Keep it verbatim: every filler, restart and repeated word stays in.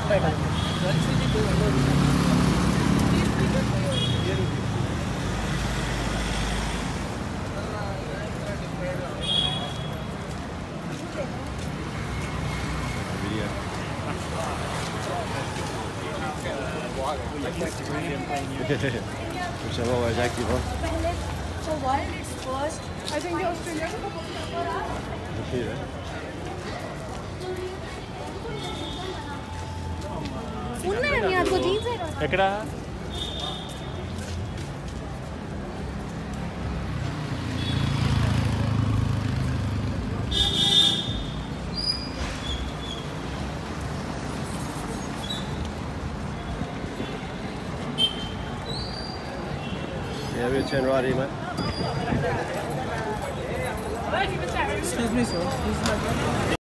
कुछ वो वजह की वो So while it's first, I think the Australia ठीक है ఉన్నాయి అదిగో జీన్స్ ఎక్కడ Yeah, we'll turn right here, mate. Excuse me, sir. This is my